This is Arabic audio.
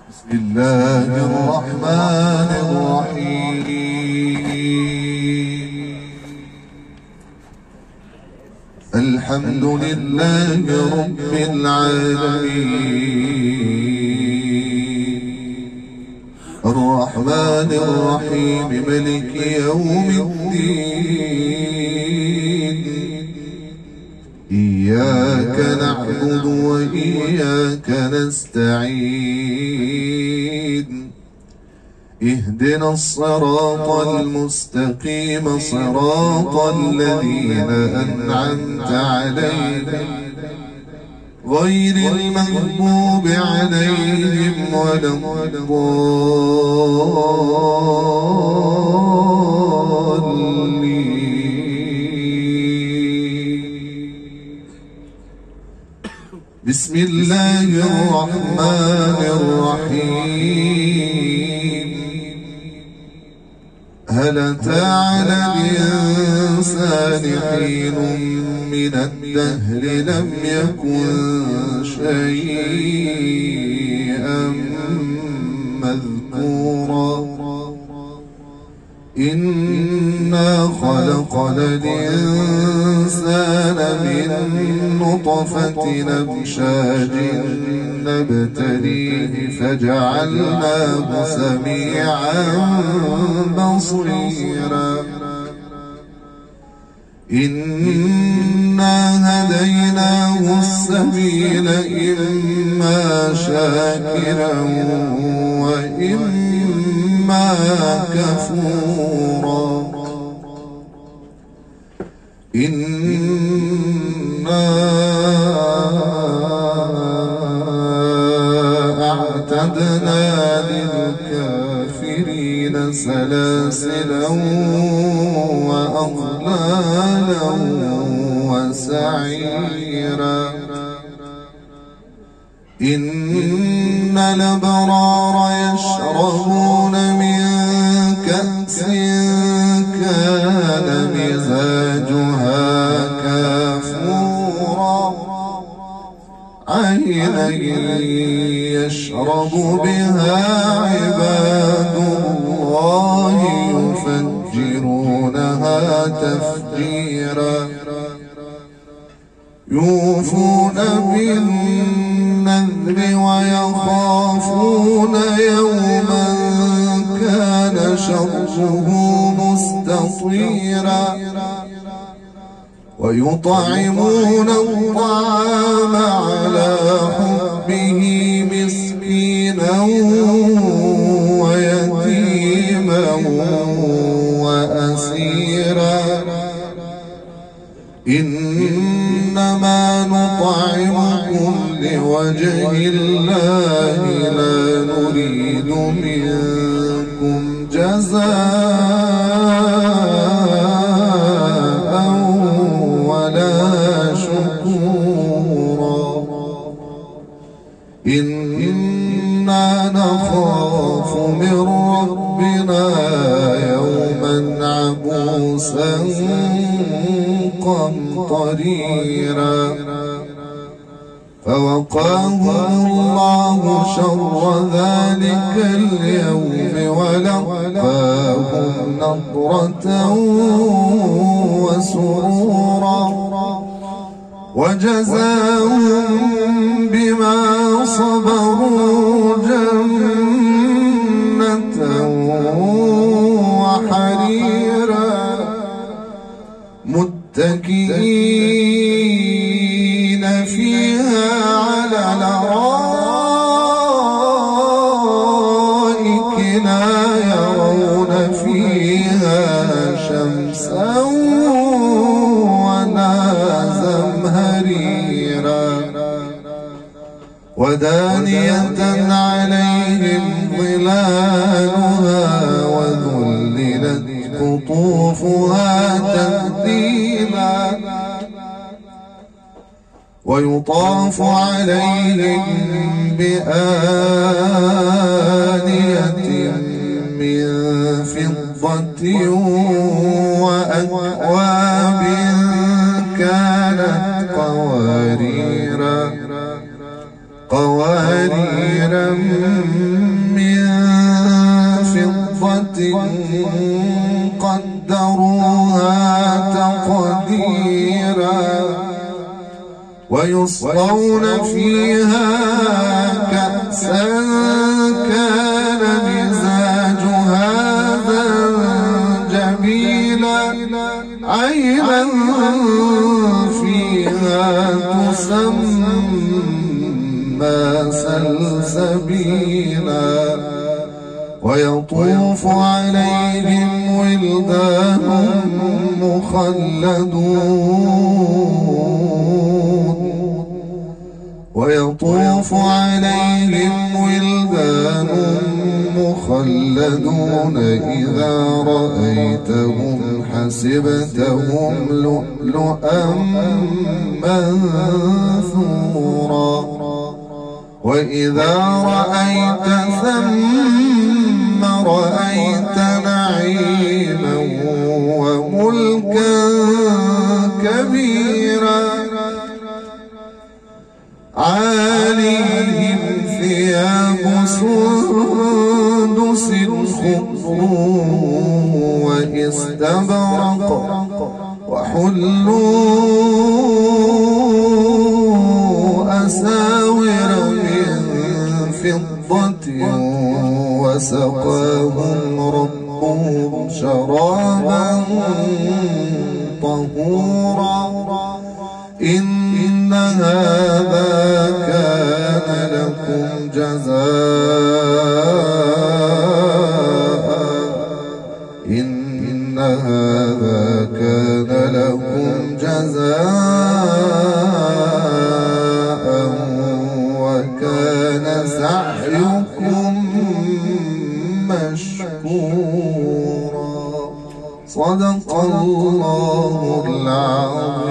بسم الله الرحمن الرحيم. الحمد لله رب العالمين، الرحمن الرحيم، ملك يوم الدين. إياك نعبد وإياك نستعين. اهدنا الصراط المستقيم، صراط الذين أنعمت عليهم غير المغضوب عليهم ولا الضالين. بسم الله الرحمن الرحيم. هل أتى على الإنسان حين من الدهر لم يكن شيئا مذكورا. إنا خلقنا الإنسان من نطفة أمشاج نبتليه فجعلناه سميعا بصيرا. إنا هديناه السبيل إما شاكرا وإما كفورا. إنا أعتدنا للكافرين سلاسلا وأغلالا وسعيرا. إن الأبرار يشربون من كأس كان مزاجها كافورا. عينا يشرب بها عباد الله يفجرونها تفجيرا. يوفون بالنذر ويخافون يوما كان شره مستطيرا. ويطعمون الطعام على حبه مسكينا ويتيما وأسيرا. إنما نطعمكم لوجه الله لا نريد منكم جزاء ولا شكورا. إنا نخاف من ربنا يوما عبوسا قمطريرا. فوقاهم الله شر ذلك اليوم ولقاهم نضرة وسرورا. وجزاهم بما صبروا جنة وحريرا. متكئين فيها على الأرائك لا يرون فيها شمسا ولا زمهريرا. ودانية عليهم ظلالها وذللت قطوفها تهديما. ويطاف عليهم بآنية من فضة وأكواب كانت قواريرا ويسقون فيها كأسا كان مزاجها زنجبيلا عينا فيها تسمى سلسبيلا ويطوف عليهم ولدان مخلدون ويطوف عليهم ولدان مخلدون إذا رأيتهم حسبتهم لؤلؤا منثورا وإذا رأيت ثم رأيت نعيما وملكا كبيرا عاليهم ثياب سندس خضر واستبرق وحلوا أساور من فضة وسقاهم ربهم شرابا طهورا إن هذا كان لكم جزاء إن هذا كان لكم جزاء وكان سعيكم مشكورا صدق الله العظيم.